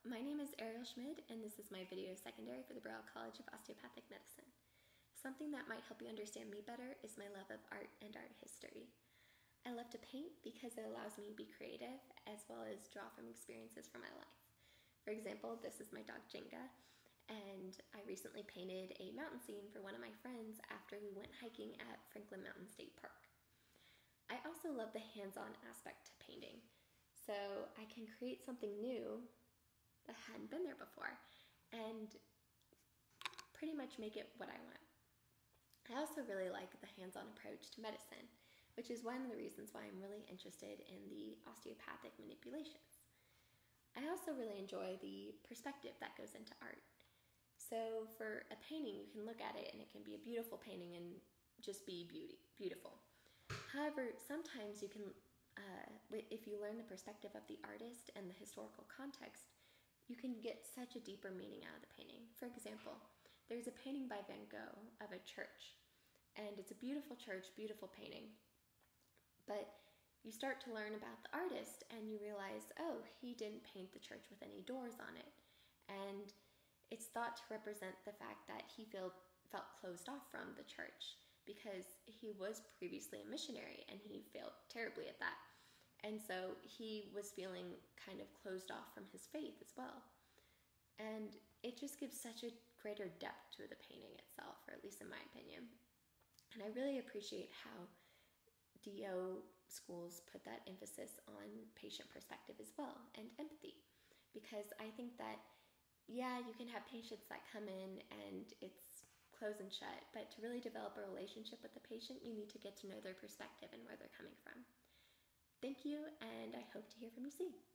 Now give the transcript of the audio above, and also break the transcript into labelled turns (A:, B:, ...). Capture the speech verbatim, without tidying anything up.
A: my name is Ariel Schmid, and this is my video secondary for the Brow College of Osteopathic Medicine. Something that might help you understand me better is my love of art and art history. I love to paint because it allows me to be creative as well as draw from experiences from my life. For example, this is my dog Jenga, and I recently painted a mountain scene for one of my friends after we went hiking at Franklin Mountain State Park. I also love the hands-on aspect to painting, so I can create something new that hadn't been there before and pretty much make it what I want. I also really like the hands-on approach to medicine, which is one of the reasons why I'm really interested in the osteopathic manipulations. I also really enjoy the perspective that goes into art. So for a painting, you can look at it and it can be a beautiful painting and just be beauty, beautiful. However, sometimes you can, uh, if you learn the perspective of the artist and the historical context, you can get such a deeper meaning out of the painting. For example, there's a painting by Van Gogh of a church, and it's a beautiful church, beautiful painting. But you start to learn about the artist and you realize, oh, he didn't paint the church with any doors on it. And it's thought to represent the fact that he felt, felt closed off from the church because he was previously a missionary and he failed terribly at that. And so he was feeling kind of closed off from his faith as well. And it just gives such a greater depth to the painting itself, or at least in my opinion. And I really appreciate how D O schools put that emphasis on patient perspective as well, and empathy. Because I think that, yeah, you can have patients that come in and it's close and shut, but to really develop a relationship with the patient, you need to get to know their perspective and where they're coming from. Thank you, and I hope to hear from you soon.